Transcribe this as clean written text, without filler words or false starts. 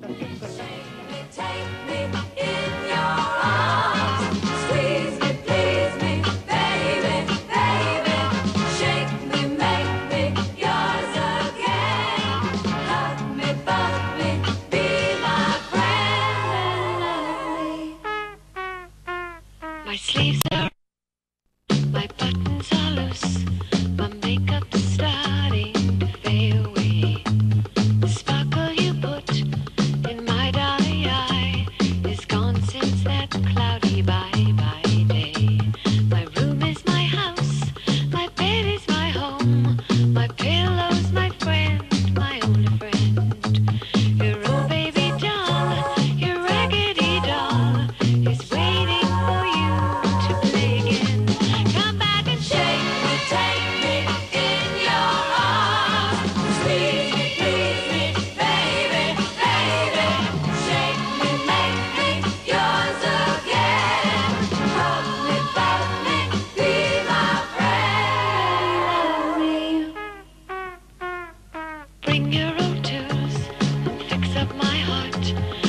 Take me in your arms, squeeze me, please me, baby, baby, shake me, make me yours again, hug me, bug me, be my friend. My sleeves are, my buttons are loose, my makeup's starting to fade away. The sparkle you put in my dolly eye is gone since that cloudy bye-bye day. My room is my house, my bed is my home, my pillow's my friend, my only friend. Your old baby doll, your raggedy doll, is waiting for you to play again. Come back and shake me, take me in your arms, squeeze me, please me, baby, baby, shake me, make me yours again, hug me, bug me, be my friend. Bring your old tools and fix up my heart.